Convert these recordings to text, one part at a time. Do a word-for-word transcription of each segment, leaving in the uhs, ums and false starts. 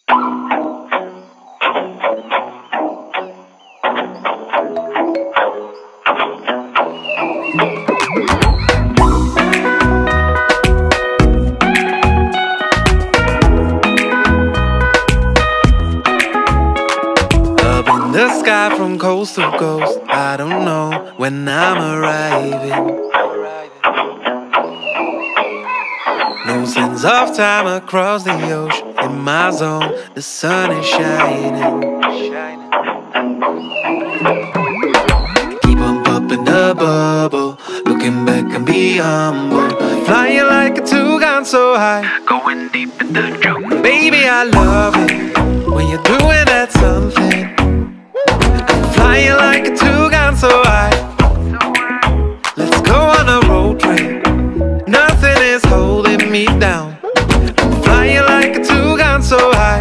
The sky from coast to coast, I don't know when I'm arriving. No sense of time across the ocean. In my zone, the sun is shining. Keep on popping the bubble, looking back and be humble. Flying like a two-gun so high, going deep in the jungle. Baby, I love it when you're doing that something. Flying like a two-gun so high. Let's go on a road trip. Nothing is holding me down. Flying like a two-gun so high.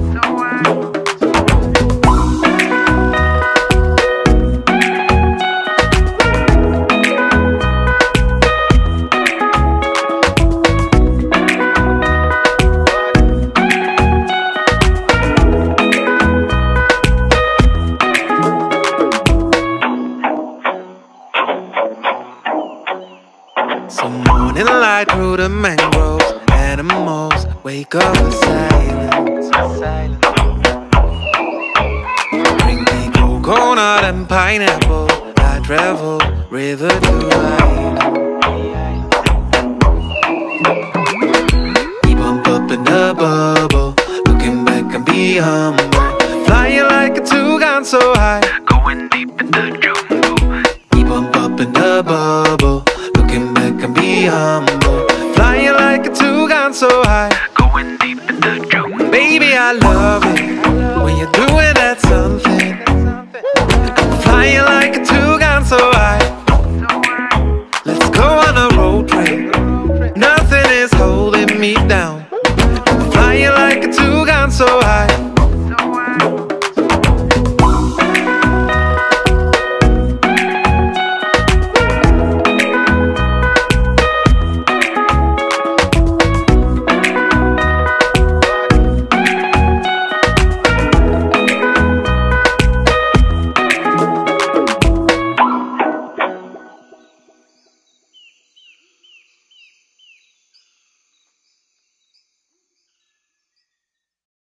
Some morning light through the mangroves. Animals wake up in silence. Bring me coconut and pineapple. I travel river to island. Keep on popping the bubble, looking back and be humble. Flying like a two-gun so high, going deep in the jungle. Keep on popping the bubble, looking back and be humble. Flying like a two-gun so high, going deep in the jungle. Baby, I love it when you're doing that something. Flying like